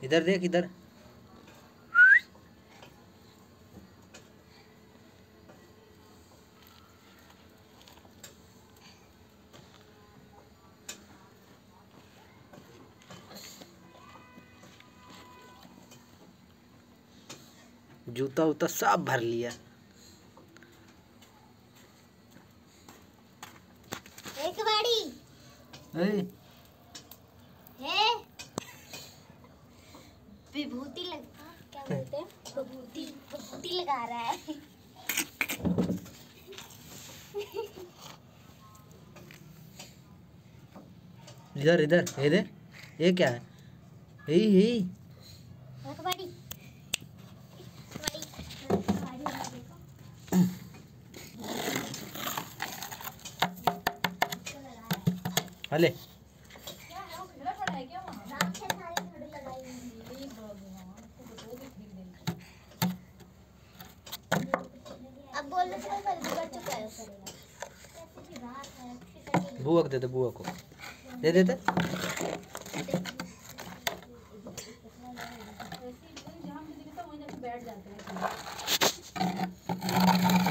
इधर देख इधर। जूता उता सब भर लिया। एक बाड़ी है विभूति लगा, क्या बोलते हैं, विभूति लगा रहा है। इधर इधर ये दे, ये क्या है? ही बाड़ी अले अब बोलने से कर चुका है। बुआ को दे दे, बुआ को दे देते। जहाँ मुझे दिखता है वहीं जाके बैठ जाते हैं।